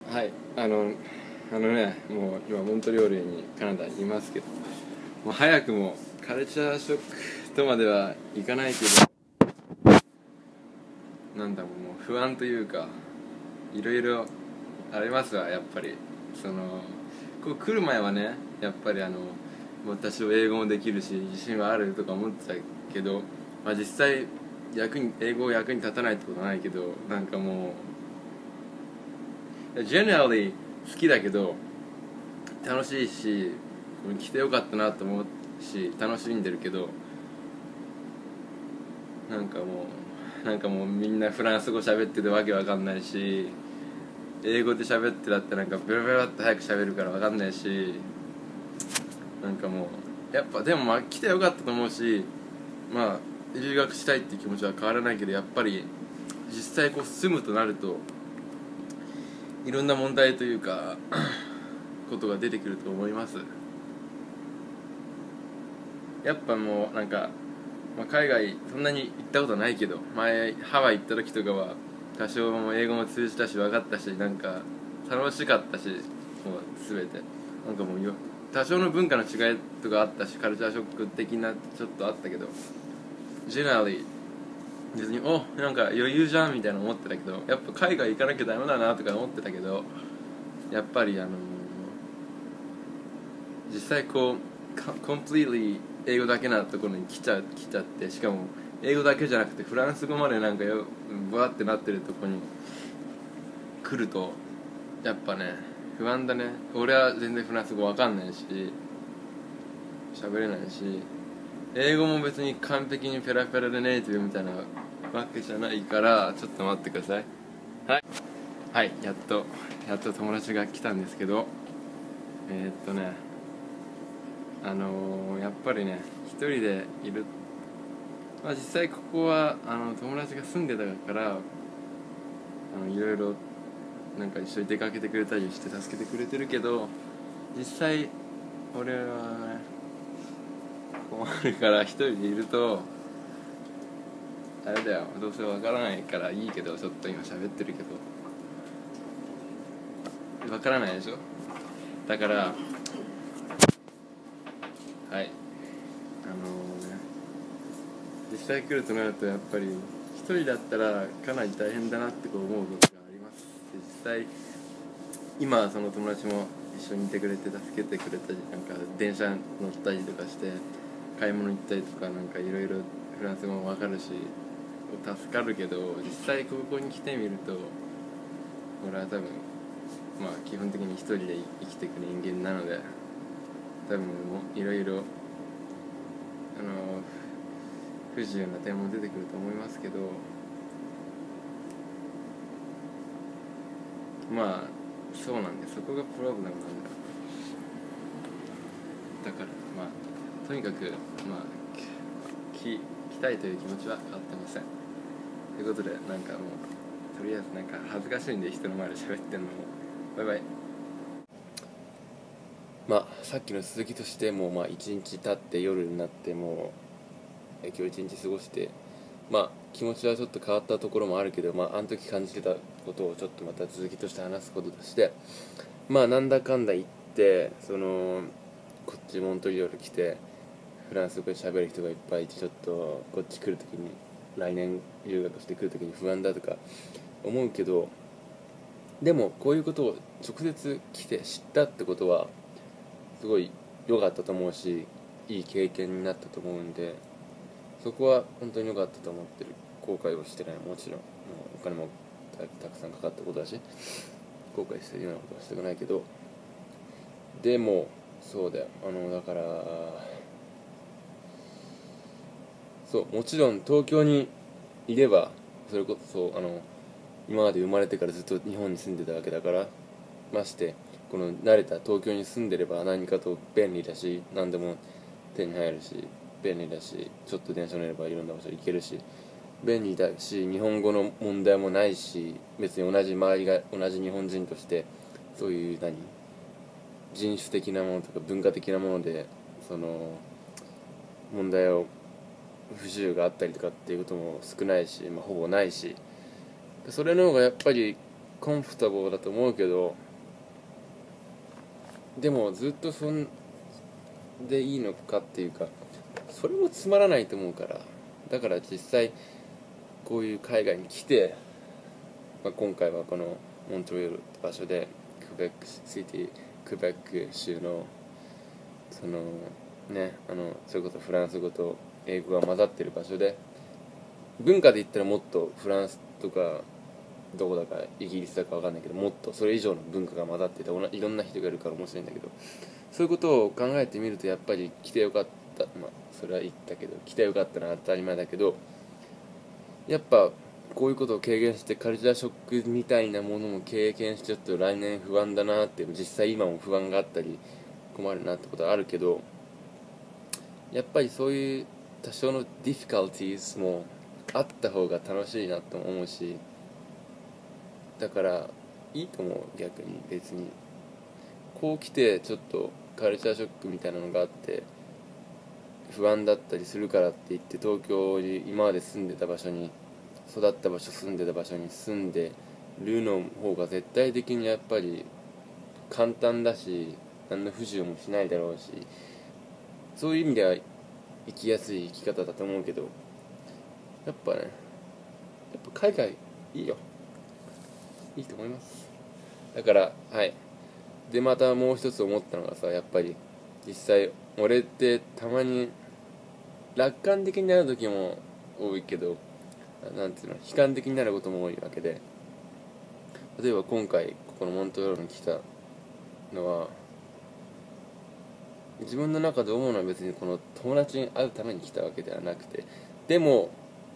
はい、もう今モントリオールにカナダにいますけど、もう早くもカルチャーショックとまではいかないけど、もう不安というか、いろいろありますわ。やっぱりこう来る前はね、やっぱりもう多少英語もできるし自信はあるとか思ってたけど、実際英語役に立たないってことはないけど、もうgenerally 好きだけど楽しいし、来てよかったなと思うし楽しんでるけど、もうみんなフランス語喋っててわけわかんないし、英語で喋ってだってベラベラって早く喋るからわかんないし、もうやっぱでも来てよかったと思うし、留学したいっていう気持ちは変わらないけど、やっぱり実際こう住むとなるといろんな問題というかことが出てくると思います。やっぱもう海外そんなに行ったことないけど、前ハワイ行った時とかは多少も英語も通じたし分かったし、楽しかったし、もう全てもう多少の文化の違いとかあったし、カルチャーショック的なちょっとあったけど、ジェネラリー別に余裕じゃんみたいな思ってたけど、やっぱ海外行かなきゃダメだなとか思ってたけど、やっぱり実際こうコンプリートリー英語だけなところに来ちゃって、しかも英語だけじゃなくてフランス語までバーってなってるところに来るとやっぱね不安だね。俺は全然フランス語わかんないし喋れないし、英語も別に完璧にペラペラでネイティブみたいなわけじゃないから、ちょっと待ってください。はい、やっと友達が来たんですけど、やっぱりね一人でいる、実際ここは友達が住んでたからいろいろ一緒に出かけてくれたりして助けてくれてるけど、実際俺はね困るから一人でいるとあれだよ、どうせわからないからいいけど、ちょっと今喋ってるけどわからないでしょ。だから実際来るとなるとやっぱり一人だったらかなり大変だなって思うことがあります。で実際今その友達も一緒にいてくれて助けてくれたり、電車乗ったりとかして買い物行ったりとか、いろいろフランス語も分かるし助かるけど、実際ここに来てみると俺は多分基本的に一人で生きていく人間なので、多分いろいろ不自由な点も出てくると思いますけど、そうなんで、そこがプロブレムなんだ。だからとにかく来たいという気持ちは変わってません。ということでもうとりあえず恥ずかしいんで人の前で喋ってんのもバイバイ。さっきの続きとしても一日経って夜になっても今日一日過ごして、気持ちはちょっと変わったところもあるけど、あの時感じてたことをちょっとまた続きとして話すこととして、なんだかんだ言ってこっちモントリオール来てフランス語で喋る人がいっぱいいて、ちょっとこっち来るときに来年留学して来るときに不安だとか思うけど、でもこういうことを直接来て知ったってことはすごい良かったと思うし、いい経験になったと思うんで、そこは本当に良かったと思ってる。後悔をしてない。もちろんお金もたくさんかかったことだし後悔してるようなことはしたくないけど、でもそうだよ、だからもちろん東京にいればそれこそ今まで生まれてからずっと日本に住んでたわけだから、ましてこの慣れた東京に住んでれば何かと便利だし、何でも手に入るし便利だし、ちょっと電車乗ればいろんな場所行けるし便利だし、日本語の問題もないし、別に周りが同じ日本人としてそういう人種的なものとか文化的なもので問題を不自由があったりとかっていうことも少ないし、ほぼないし、それの方がやっぱりコンフォタブルだと思うけど、でもずっとそんでいいのかっていうか、それもつまらないと思うから。だから実際こういう海外に来て、今回はこのモントリオールって場所でクベック州のそのね、それこそフランス語と英語が混ざってる場所で、文化で言ったらもっとフランスとかどこだかイギリスだか分かんないけど、もっとそれ以上の文化が混ざってていろんな人がいるから面白いんだけど、そういうことを考えてみるとやっぱり来てよかった。それは言ったけど来てよかったな当たり前だけど、やっぱこういうことを経験してカルチャーショックみたいなものも経験しちゃうと来年不安だなって、実際今も不安があったり困るなってことはあるけど、やっぱりそういう多少のディフィカルティーズもあった方が楽しいなと思うし、だからいいと思う。逆に別にこう来てちょっとカルチャーショックみたいなのがあって不安だったりするからって言って東京に今まで住んでた場所に住んでた場所に住んでるの方が絶対的にやっぱり簡単だし、何の不自由もしないだろうし、そういう意味では生きやすい生き方だと思うけど、やっぱ海外いいよ。いいと思います。だからはい。でまたもう一つ思ったのがさ、やっぱり実際俺ってたまに楽観的になる時も多いけど、なんていうの、悲観的になることも多いわけで、例えば今回ここのモントリオールに来たのは、自分の中で思うのは別にこの友達に会うために来たわけではなくて、でも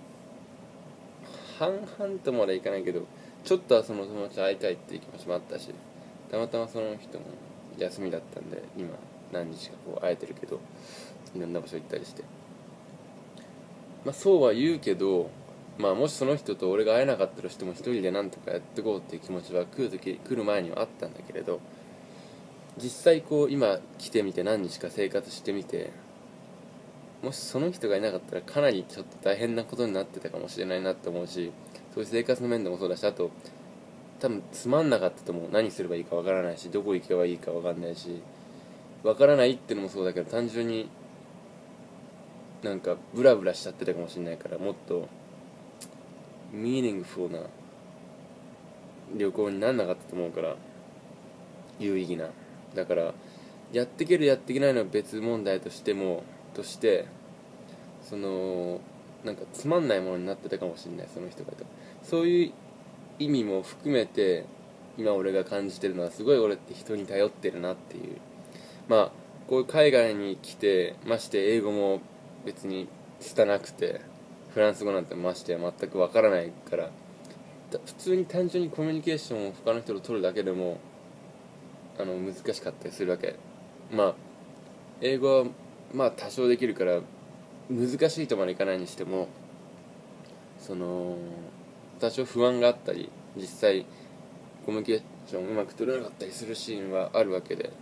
半々とまでいかないけど、ちょっとはその友達に会いたいっていう気持ちもあったし、たまたまその人も休みだったんで今何日かこう会えてるけど、いろんな場所行ったりして、そうは言うけど、もしその人と俺が会えなかったとしても一人でなんとかやっていこうっていう気持ちは来る前にはあったんだけれど、実際こう今来てみて何日か生活してみて、もしその人がいなかったらかなりちょっと大変なことになってたかもしれないなって思うし、そういう生活の面でもそうだし、あと多分つまんなかったと思う。何すればいいかわからないし、どこ行けばいいかわかんないし、わからないってのもそうだけど、単純になんかブラブラしちゃってたかもしれないから、もっとミーニングフルな旅行になんなかったと思うから、有意義な。だからやっていけるやっていけないのは別問題としてそのなんかつまんないものになってたかもしれない、その人がと。そういう意味も含めて今俺が感じてるのは、すごい俺って人に頼ってるなっていう。こういう海外に来て、まして英語も別に拙くて、フランス語なんてましてや全くわからないから、普通に単純にコミュニケーションを他の人と取るだけでも難しかったりするわけ。英語は多少できるから難しいとまでいかないにしても、その多少不安があったり、実際コミュニケーションうまく取れなかったりするシーンはあるわけで、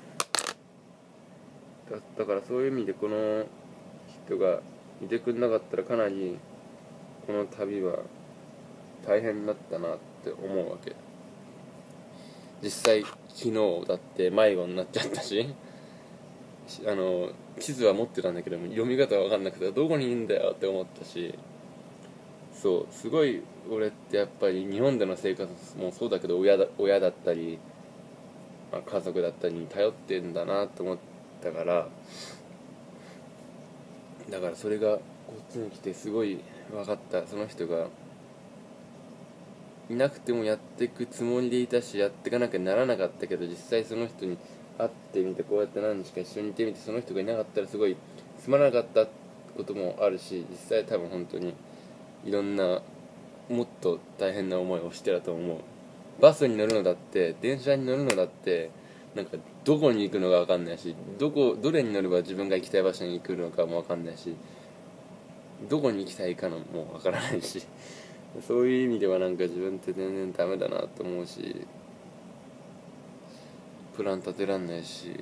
だからそういう意味でこの人がいてくれなかったらかなりこの旅は大変だったなって思うわけ。実際昨日だって迷子になっちゃったし、地図は持ってたんだけども読み方が分かんなくてどこにいるんだよって思ったし、そうすごい俺ってやっぱり日本での生活もそうだけど、親だったり、家族だったりに頼ってんだなと思ったから、だからそれがこっちに来てすごい分かった。その人がいなくてもやっていくつもりでいたし、やっていかなきゃならなかったけど、実際その人に会ってみて、こうやって何日か一緒にいてみて、その人がいなかったらすごいつまらなかったこともあるし、実際多分本当にいろんなもっと大変な思いをしてたと思う。バスに乗るのだって電車に乗るのだってなんかどこに行くのか分かんないし、どれに乗れば自分が行きたい場所に行くのかも分かんないし、どこに行きたいかのも分からないし、そういう意味ではなんか自分って全然ダメだなと思うし、プラン立てらんないし、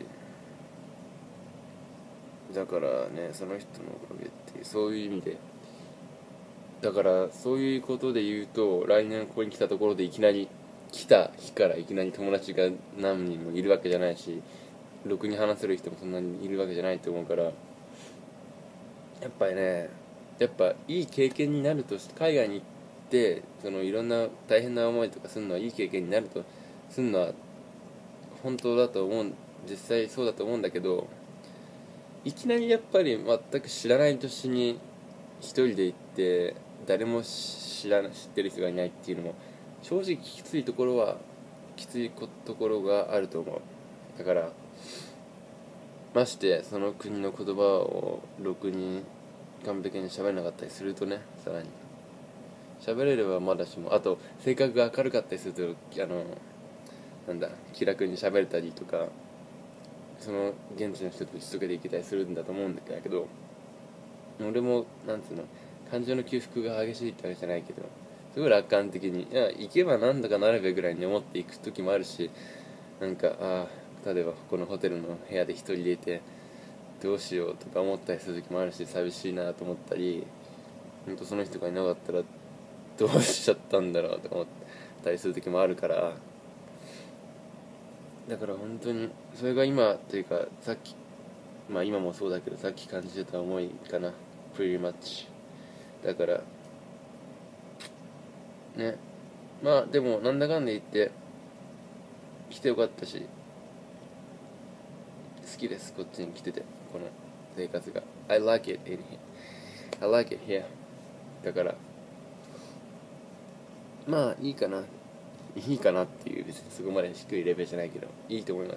だからね、その人のおかげっていう、そういう意味で、だからそういうことで言うと、来年ここに来たところでいきなり来た日からいきなり友達が何人もいるわけじゃないし、ろくに話せる人もそんなにいるわけじゃないと思うから、やっぱりね、やっぱいい経験になるとして、海外に行ってそのいろんな大変な思いとかするのはいい経験になるとするのは本当だと思う、実際そうだと思うんだけど、いきなりやっぱり全く知らない土地に一人で行って誰も知ってる人がいないっていうのも正直きついところはきついところがあると思う。だからましてその国の言葉をろくに完璧に喋れなかったりするとね、さらに喋れればまだしも、あと性格が明るかったりすると気楽に喋れたりとか、その現地の人と打ち解けていけたりするんだと思うんだけど、俺もなんつうの、感情の起伏が激しいってわけじゃないけど、すごい楽観的に行けばなんとかなるべぐらいに思っていく時もあるし、なんか例えばこのホテルの部屋で一人でいてどうしようとか思ったりする時もあるし、寂しいなと思ったり、本当その人がいなかったらどうしちゃったんだろうとか思ったりする時もあるから、だから本当にそれが今というか、さっき今もそうだけどさっき感じてた思いかな、pretty much。 だからね、でもなんだかんだ言って来てよかったし、好きです、こっちに来てて、この生活が I like it in here, I like it here。 だからいいかな、いいかなっていう、別にそこまで低いレベルじゃないけどいいと思います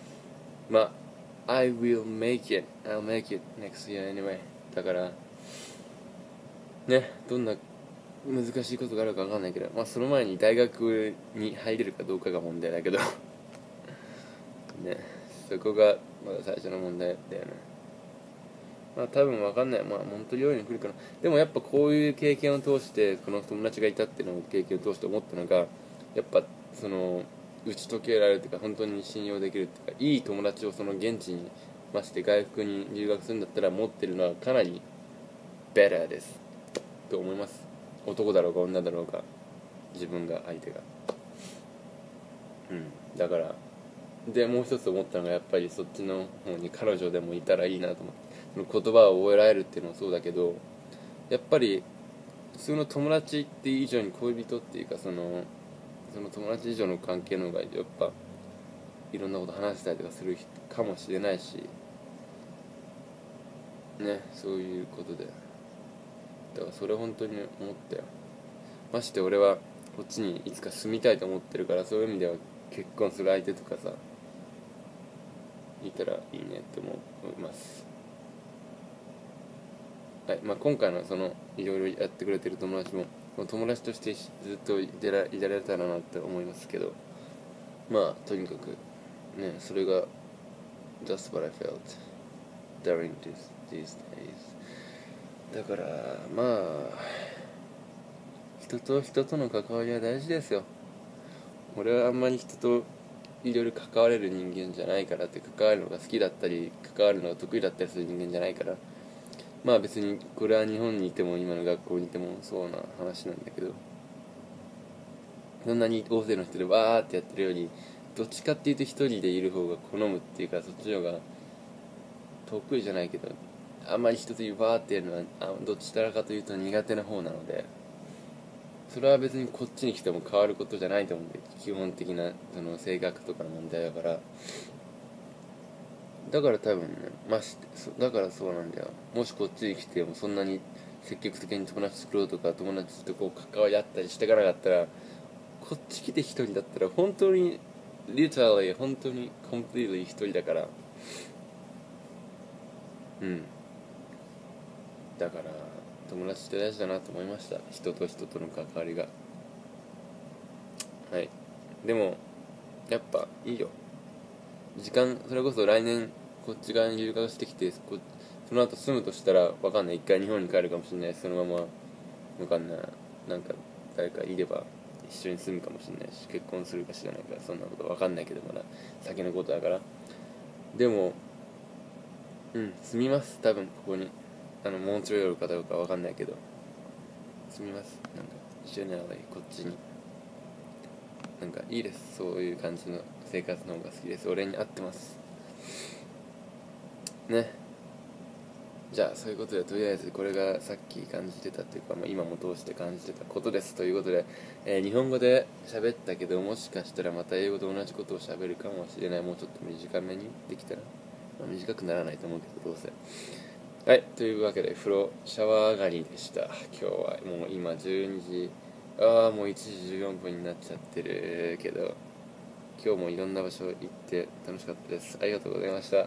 。I will make it, I'll make it next year anyway。 だからね、どんな難しいことがあるか分かんないけど、その前に大学に入れるかどうかが問題だけどね、そこがまだ最初の問題だよね。多分分かんない、モントリオールに来るかな。でもやっぱこういう経験を通して、この友達がいたっていうのを経験を通して思ったのが、やっぱその打ち解けられるというか、本当に信用できるっていうか、いい友達をその現地に、まして外国に留学するんだったら持ってるのはかなりベターですと思います。男だろうが女だろうが、自分が相手が、だからでもう一つ思ったのが、やっぱりそっちの方に彼女でもいたらいいなと思って、その言葉を覚えられるっていうのもそうだけど、やっぱりその友達っていう以上に恋人っていうか、その友達以上の関係の方がやっぱいろんなこと話したりとかするかもしれないしね、そういうことで、だからそれ本当に思ったよ。まして俺はこっちにいつか住みたいと思ってるから、そういう意味では結婚する相手とかさいたらいいねって思います。はい、今回のそのいろいろやってくれてる友達も友達としてずっといられたらなって思いますけど、とにかくね、それが That's what I felt during these days。 だから人と人との関わりは大事ですよ。俺はあんまり人といろいろ関われる人間じゃないからって、関わるのが好きだったり関わるのが得意だったりする人間じゃないから、別にこれは日本にいても今の学校にいてもそうな話なんだけど、そんなに大勢の人でわーってやってるより、どっちかっていうと一人でいる方が好むっていうか、そっちの方が得意じゃないけど、あんまり人とわーってやるのはどっちらかというと苦手な方なので、それは別にこっちに来ても変わることじゃないと思うんで、基本的なその性格とかの問題だから、多分ね、だからそうなんだよ。もしこっちに来てもそんなに積極的に友達作ろうとか友達と関わり合ったりしていかなかったら、こっち来て一人だったら本当にliterally本当に completely 一人だから、だから友達って大事だなと思いました。人と人との関わりが。はい。でもやっぱいいよ。それこそ来年こっち側に留学してきて、その後住むとしたらわかんない、一回日本に帰るかもしれないし、そのままわかんない、なんか誰かいれば一緒に住むかもしれないし、結婚するか知らないから、そんなことわかんないけど、まだ先のことだから。でも住みます、多分ここに。モントリオールかどうかわかんないけど住みます。なんかジェネラルこっちに。 なんかいいです。そういう感じの生活の方が好きです。俺に合ってますね。じゃあそういうことで、とりあえずこれがさっき感じてたっていうか、今も通して感じてたことですということで、日本語で喋ったけど、もしかしたらまた英語と同じことを喋るかもしれない。もうちょっと短めにできたら、短くならないと思うけど、どうせ。はい、というわけでシャワー上がりでした。今日はもう今12時、もう1時14分になっちゃってるけど、今日もいろんな場所行って楽しかったです。ありがとうございました。はい、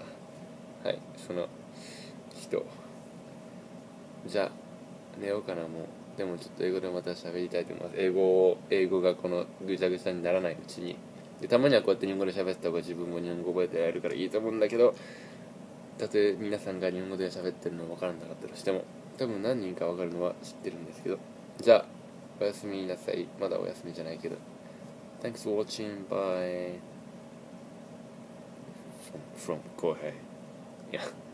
その人。じゃあ寝ようかな。もうでもちょっと英語でまた喋りたいと思います。英語がこのぐちゃぐちゃにならないうちに。でたまにはこうやって日本語で喋った方が自分も日本語覚えてやれるからいいと思うんだけど、たとえ皆さんが日本語で喋ってるの分からなかったとしても、多分何人か分かるのは知ってるんですけど。じゃあおやすみなさい。まだおやすみじゃないけど。 Thanks for watching. Bye from Kohei. Yeah.